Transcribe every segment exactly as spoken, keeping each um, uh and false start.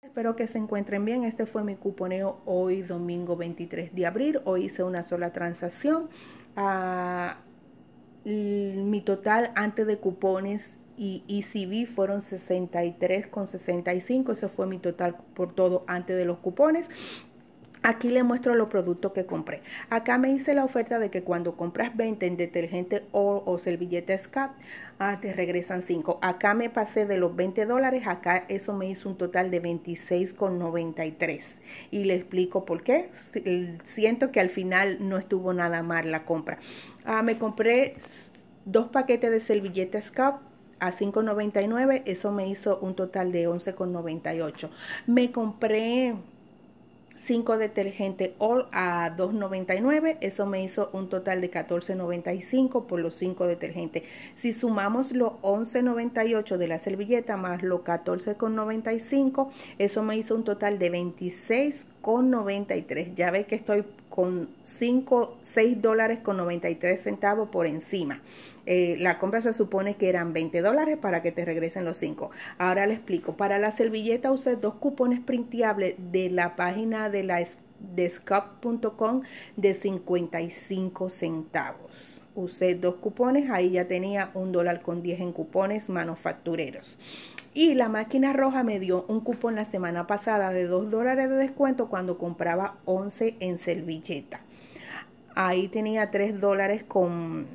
Espero que se encuentren bien. Este fue mi cuponeo hoy domingo veintitrés de abril. Hoy hice una sola transacción. Uh, mi total antes de cupones y E C B fueron sesenta y tres con sesenta y cinco. Ese fue mi total por todo antes de los cupones. Aquí le muestro los productos que compré. Acá me hice la oferta de que cuando compras veinte en detergente o, o servilleta Scap, ah, te regresan cinco. Acá me pasé de los veinte dólares, acá eso me hizo un total de veintiséis con noventa y tres. Y le explico por qué. Siento que al final no estuvo nada mal la compra. Ah, me compré dos paquetes de servilleta Scap a cinco noventa y nueve. Eso me hizo un total de once con noventa y ocho. Me compré cinco detergentes All a dos noventa y nueve. Eso me hizo un total de catorce noventa y cinco por los cinco detergentes. Si sumamos los once noventa y ocho de la servilleta más los catorce con noventa y cinco, eso me hizo un total de veintiséis con noventa y tres. Ya ve que estoy con cinco, seis dólares con noventa y tres centavos por encima. Eh, la compra se supone que eran veinte dólares para que te regresen los cinco. Ahora le explico. Para la servilleta usé dos cupones printeables de la página de la de scap punto com de cincuenta y cinco centavos. Usé dos cupones, ahí ya tenía un dólar con diez en cupones manufactureros. Y la máquina roja me dio un cupón la semana pasada de dos dólares de descuento cuando compraba once en servilleta. Ahí tenía tres dólares con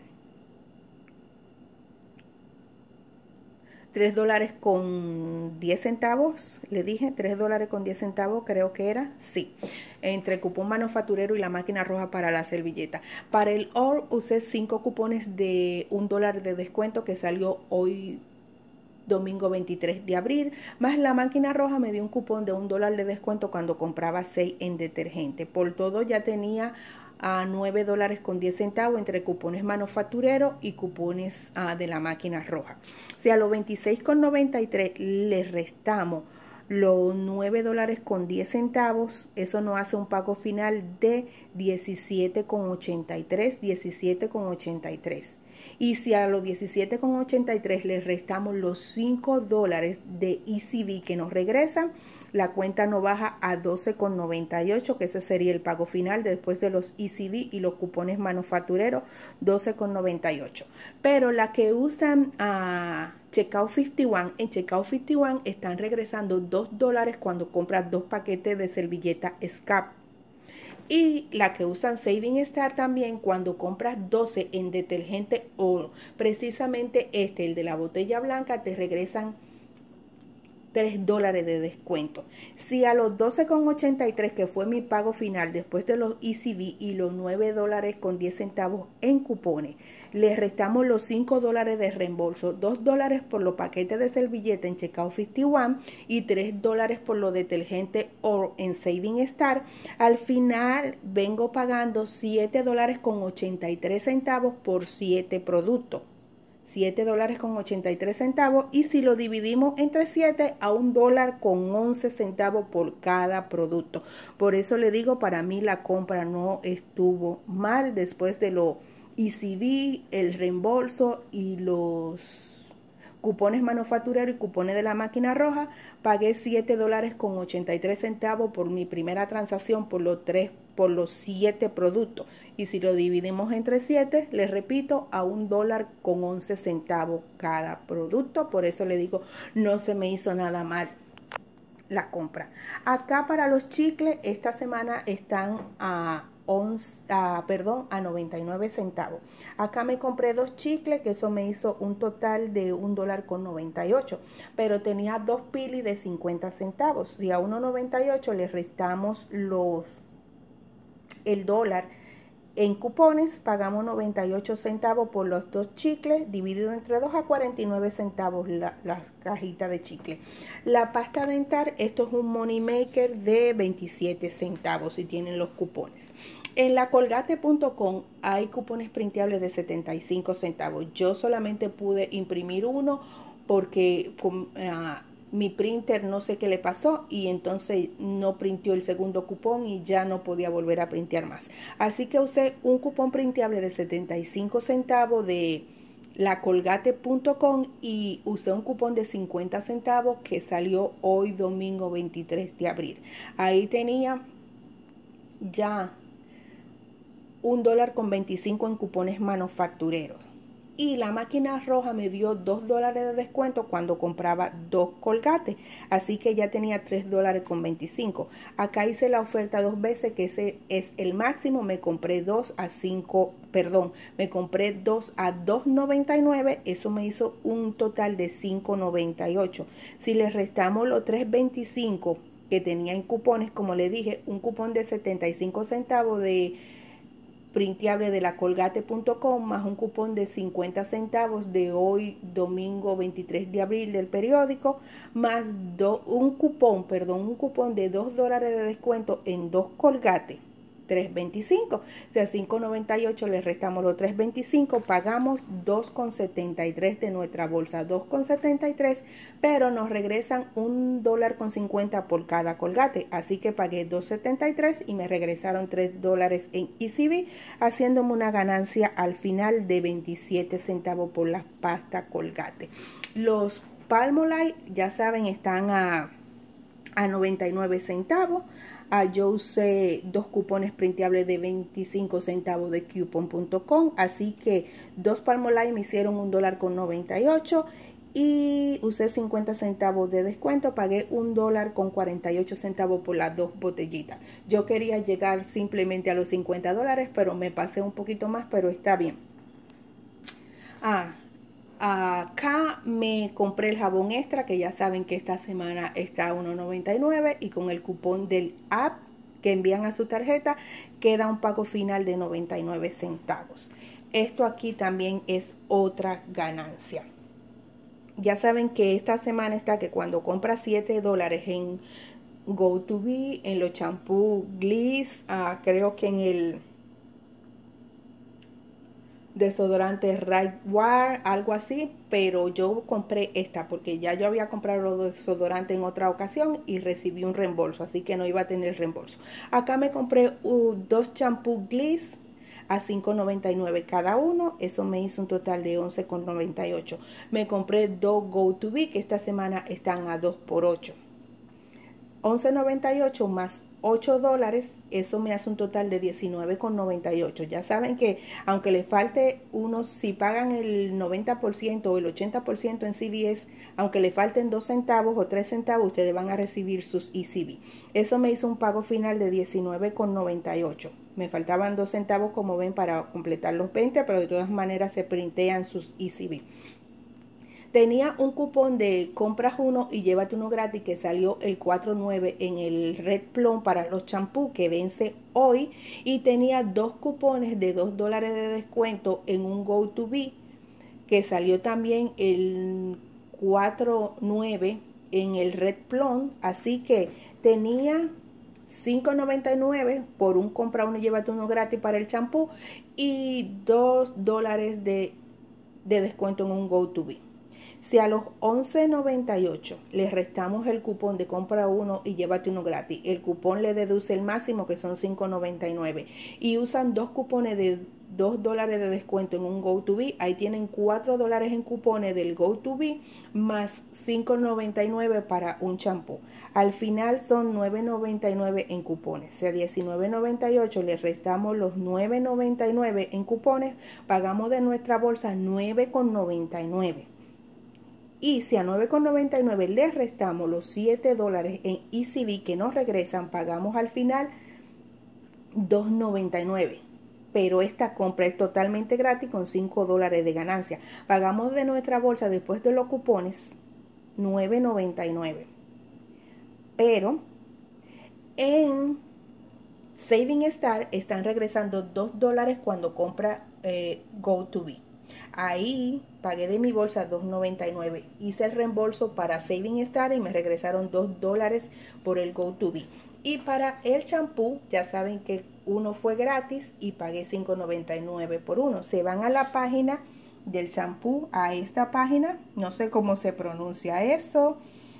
tres dólares con diez centavos, le dije, tres dólares con diez centavos, creo que era, sí, entre cupón manufacturero y la máquina roja para la servilleta. Para el All usé cinco cupones de un dólar de descuento que salió hoy domingo veintitrés de abril, más la máquina roja me dio un cupón de un dólar de descuento cuando compraba seis en detergente. Por todo ya tenía a nueve dólares con diez centavos entre cupones manufactureros y cupones uh, de la máquina roja. Si a los veintiséis con noventa y tres le restamos los nueve dólares con diez centavos, eso nos hace un pago final de diecisiete con ochenta y tres, diecisiete con ochenta y tres. Y si a los diecisiete con ochenta y tres le restamos los cinco dólares de E C B que nos regresan, la cuenta nos baja a doce con noventa y ocho, que ese sería el pago final después de los E C B y los cupones manufactureros, doce con noventa y ocho. Pero la que usan a uh, Checkout cincuenta y uno, en Checkout cincuenta y uno están regresando dos dólares cuando compras dos paquetes de servilleta Scap. Y la que usan Saving Star también cuando compras doce en detergente oro. Precisamente este, el de la botella blanca, te regresan tres dólares de descuento. Si a los doce con ochenta y tres, que fue mi pago final después de los E C B y los nueve dólares con diez centavos en cupones, le restamos los cinco dólares de reembolso, dos dólares por los paquetes de servilleta en Checkout cincuenta y uno y tres dólares por los detergentes Oro en Saving Star, al final vengo pagando siete dólares con ochenta y tres centavos por siete productos. siete dólares con ochenta y tres centavos, y si lo dividimos entre siete, a un dólar con once centavos por cada producto. Por eso le digo, para mí la compra no estuvo mal después de lo E C B, el reembolso y los cupones manufactureros y cupones de la máquina roja. Pagué siete dólares con ochenta y tres centavos por mi primera transacción por los tres, por los siete productos. Y si lo dividimos entre siete, les repito, a un dólar con once centavos cada producto. Por eso le digo, no se me hizo nada mal la compra. Acá para los chicles, esta semana están a once, a, perdón, a noventa y nueve centavos. Acá me compré dos chicles, que eso me hizo un total de un dólar con noventa y ocho, pero tenía dos pilis de cincuenta centavos. Si a uno noventa y ocho le restamos los el dólar en cupones, pagamos noventa y ocho centavos por los dos chicles, dividido entre dos, a cuarenta y nueve centavos la, las cajitas de chicle. La pasta dental, esto es un money maker de veintisiete centavos si tienen los cupones. En la colgate punto com hay cupones printables de setenta y cinco centavos. Yo solamente pude imprimir uno porque uh, mi printer no sé qué le pasó y entonces no printió el segundo cupón y ya no podía volver a printear más. Así que usé un cupón printeable de setenta y cinco centavos de la colgate punto com y usé un cupón de cincuenta centavos que salió hoy domingo veintitrés de abril. Ahí tenía ya un dólar con veinticinco en cupones manufactureros. Y la máquina roja me dio dos dólares de descuento cuando compraba dos colgates. Así que ya tenía tres dólares con veinticinco. Acá hice la oferta dos veces, que ese es el máximo. Me compré dos a cinco, perdón, me compré dos a dos noventa y nueve. Eso me hizo un total de cinco noventa y ocho. Si le restamos los tres veinticinco que tenía en cupones, como le dije, un cupón de setenta y cinco centavos de printeable de la colgate punto com más un cupón de cincuenta centavos de hoy domingo veintitrés de abril del periódico, más do, un cupón, perdón, un cupón de dos dólares de descuento en dos colgates, tres veinticinco. O sea, cinco noventa y ocho, le restamos los tres veinticinco, pagamos dos con setenta y tres de nuestra bolsa, dos con setenta y tres, pero nos regresan un dólar con cincuenta por cada colgate. Así que pagué dos setenta y tres y me regresaron tres dólares en E C B, haciéndome una ganancia al final de veintisiete centavos por la pasta colgate. Los Palmolive, ya saben, están a a noventa y nueve centavos. Ah, yo usé dos cupones printables de veinticinco centavos de coupon punto com, así que dos Palmolive me hicieron un dólar con noventa y ocho y usé cincuenta centavos de descuento. Pagué un dólar con cuarenta y ocho centavos por las dos botellitas. Yo quería llegar simplemente a los cincuenta dólares, pero me pasé un poquito más, pero está bien. Ah, Acá me compré el jabón extra, que ya saben que esta semana está a uno noventa y nueve, y con el cupón del app que envían a su tarjeta queda un pago final de noventa y nueve centavos. Esto aquí también es otra ganancia. Ya saben que esta semana está que cuando compras siete dólares en Go to Be, en los champú Gliss, uh, creo que en el desodorante Right Wire, algo así, pero yo compré esta porque ya yo había comprado los desodorantes en otra ocasión y recibí un reembolso, así que no iba a tener reembolso. Acá me compré uh, dos champú Gliss a cinco noventa y nueve cada uno. Eso me hizo un total de once noventa y ocho. Me compré dos Go to Be, que esta semana están a dos por ocho. once noventa y ocho más ocho dólares, eso me hace un total de diecinueve noventa y ocho. Ya saben que aunque le falte unos, si pagan el noventa por ciento o el ochenta por ciento en C V S, aunque le falten dos centavos o tres centavos, ustedes van a recibir sus E C B. Eso me hizo un pago final de diecinueve noventa y ocho. Me faltaban dos centavos, como ven, para completar los veinte, pero de todas maneras se printean sus E C B. Tenía un cupón de compras uno y llévate uno gratis que salió el cuatro nueve en el Red Plum para los champús, que vence hoy. Y tenía dos cupones de dos dólares de descuento en un Go to Be que salió también el cuatro nueve en el Red Plum. Así que tenía cinco noventa y nueve por un compra uno y llévate uno gratis para el champú y dos dólares de, de descuento en un Go to Be. Si a los once noventa y ocho le restamos el cupón de compra uno y llévate uno gratis, el cupón le deduce el máximo, que son cinco noventa y nueve, y usan dos cupones de dos dólares de descuento en un Go to Be, ahí tienen cuatro dólares en cupones del Go to Be más cinco noventa y nueve para un champú. Al final son nueve noventa y nueve en cupones. O sea, diecinueve noventa y ocho le restamos los nueve noventa y nueve en cupones, pagamos de nuestra bolsa nueve noventa y nueve. Y si a nueve noventa y nueve le restamos los siete dólares en E C B que nos regresan, pagamos al final dos noventa y nueve. Pero esta compra es totalmente gratis con cinco dólares de ganancia. Pagamos de nuestra bolsa después de los cupones nueve noventa y nueve. Pero en Saving Star están regresando dos dólares cuando compra eh, Go to Be. Ahí pagué de mi bolsa dos noventa y nueve. Hice el reembolso para Saving Star y me regresaron dos dólares por el Go to Be. Y para el champú, ya saben que uno fue gratis y pagué cinco noventa y nueve por uno. Se van a la página del champú, a esta página, no sé cómo se pronuncia eso,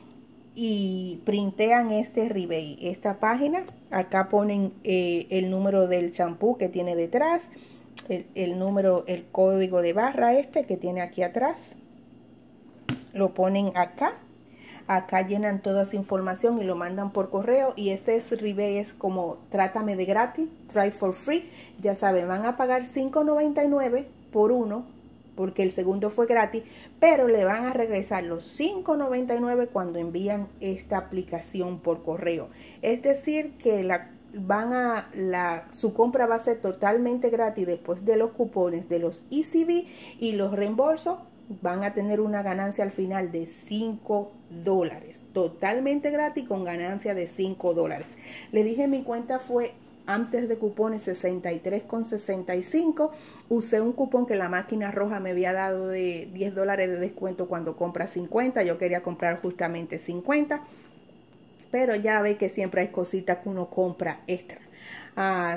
y printean este rebate, esta página. Acá ponen eh, el número del champú que tiene detrás. el, el número, el código de barra este que tiene aquí atrás. Lo ponen acá. Acá llenan toda esa información y lo mandan por correo. Y este es rebate, es como trátame de gratis, try for free. Ya saben, van a pagar cinco noventa y nueve por uno, porque el segundo fue gratis, pero le van a regresar los cinco noventa y nueve cuando envían esta aplicación por correo. Es decir, que la van a la su compra va a ser totalmente gratis después de los cupones de los E C B y los reembolsos. Van a tener una ganancia al final de cinco dólares. Totalmente gratis con ganancia de cinco dólares. Le dije mi cuenta fue antes de cupones sesenta y tres con sesenta y cinco. Usé un cupón que la máquina roja me había dado de diez dólares de descuento cuando compra cincuenta. Yo quería comprar justamente cincuenta. Pero ya ve que siempre hay cositas que uno compra extra. Ah,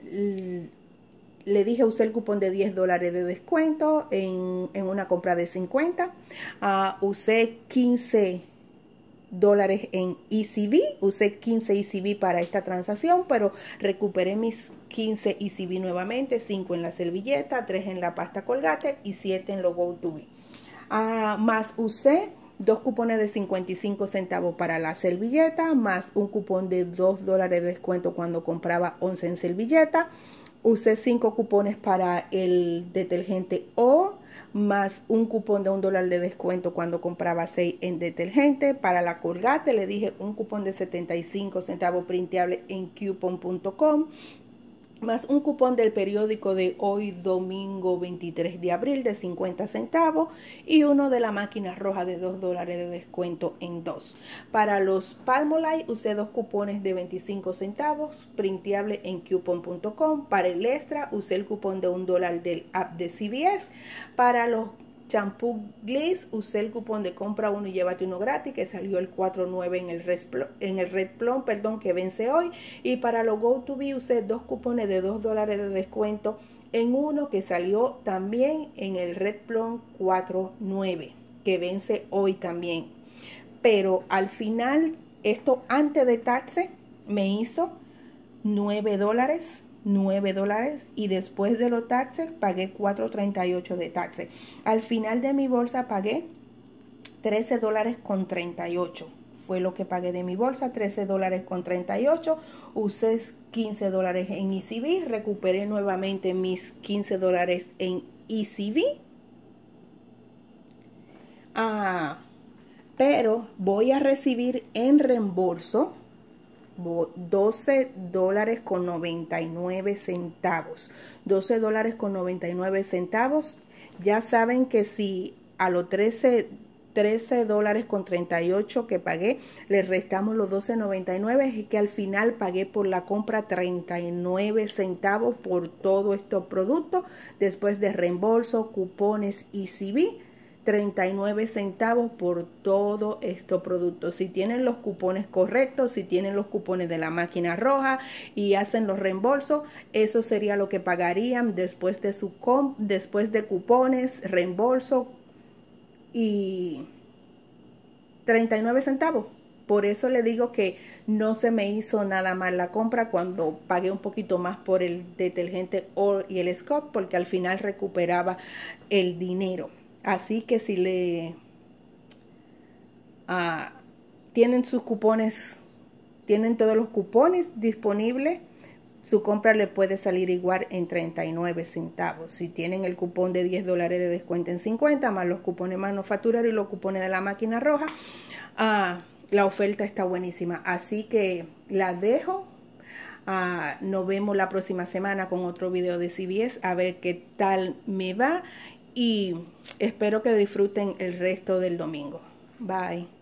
le dije, usé el cupón de diez dólares de descuento en, en una compra de cincuenta. Uh, usé quince dólares en E C B. Usé quince E C B para esta transacción, pero recuperé mis quince E C B nuevamente. cinco en la servilleta, tres en la pasta Colgate y siete en los GoToBe. Uh, más usé dos cupones de cincuenta y cinco centavos para la servilleta, más un cupón de dos dólares de descuento cuando compraba once en servilleta. Usé cinco cupones para el detergente O, más un cupón de un dólar de descuento cuando compraba seis en detergente. Para la Colgate le dije un cupón de setenta y cinco centavos printeable en coupon punto com, más un cupón del periódico de hoy domingo veintitrés de abril de cincuenta centavos y uno de la máquina roja de dos dólares de descuento en dos. Para los Palmolive usé dos cupones de veinticinco centavos printeable en coupon punto com. Para el extra usé el cupón de un dólar del app de C V S. Para los champú Gliss usé el cupón de compra uno y llévate uno gratis que salió el cuatro nueve en el Red Plum, en el Red Plum, perdón, que vence hoy. Y para los GoToBe usé dos cupones de dos dólares de descuento en uno que salió también en el Red Plum cuatro nueve que vence hoy también. Pero al final, esto antes de taxe me hizo nueve dólares. nueve dólares y después de los taxes pagué cuatro treinta y ocho de taxes. Al final de mi bolsa pagué trece dólares con treinta y ocho. Fue lo que pagué de mi bolsa, trece dólares con treinta y ocho. Usé quince dólares en E C B. Recuperé nuevamente mis quince dólares en E C B. Ah, pero voy a recibir en reembolso doce dólares con noventa y nueve centavos. doce dólares con noventa y nueve centavos. Ya saben que si a los trece dólares con treinta y ocho que pagué, le restamos los doce noventa y nueve, y que al final pagué por la compra treinta y nueve centavos por todo estos productos, después de reembolso, cupones y C V. treinta y nueve centavos por todo estos productos. Si tienen los cupones correctos, si tienen los cupones de la máquina roja y hacen los reembolsos, eso sería lo que pagarían después de su comp, después de cupones, reembolso y treinta y nueve centavos. Por eso le digo que no se me hizo nada mal la compra cuando pagué un poquito más por el detergente O y el Scott, porque al final recuperaba el dinero. Así que si le uh, tienen sus cupones, tienen todos los cupones disponibles, su compra le puede salir igual en treinta y nueve centavos. Si tienen el cupón de diez dólares de descuento en cincuenta, más los cupones manufactureros y los cupones de la máquina roja, uh, la oferta está buenísima. Así que la dejo. Uh, nos vemos la próxima semana con otro video de C V S, a ver qué tal me va. Y espero que disfruten el resto del domingo. Bye.